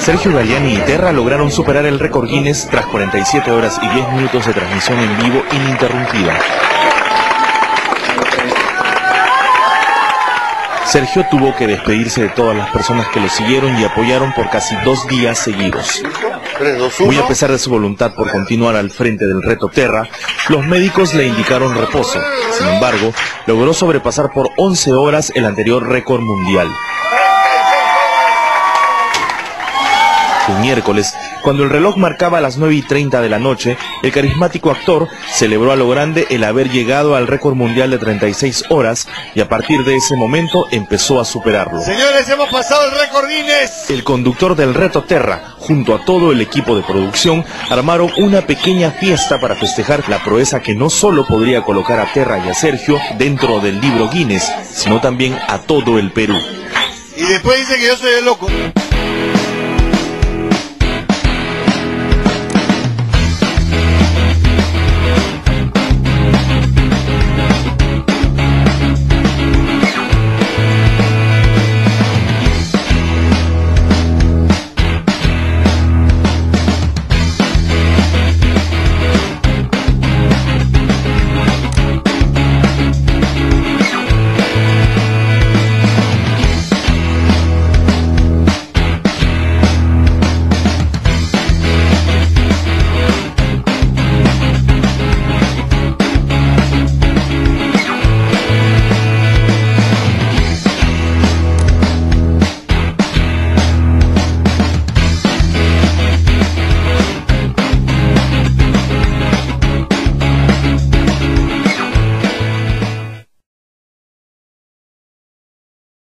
Sergio Galiani y Terra lograron superar el récord Guinness tras 47 horas y 10 minutos de transmisión en vivo ininterrumpida. Sergio tuvo que despedirse de todas las personas que lo siguieron y apoyaron por casi 2 días seguidos. Muy a pesar de su voluntad por continuar al frente del reto Terra, los médicos le indicaron reposo. Sin embargo, logró sobrepasar por 11 horas el anterior récord mundial. Un miércoles, cuando el reloj marcaba las 9:30 de la noche, el carismático actor celebró a lo grande el haber llegado al récord mundial de 36 horas y a partir de ese momento empezó a superarlo. Señores, hemos pasado el récord Guinness. El conductor del reto Terra, junto a todo el equipo de producción, armaron una pequeña fiesta para festejar la proeza que no solo podría colocar a Terra y a Sergio dentro del libro Guinness, sino también a todo el Perú. Y después dice que yo soy el loco.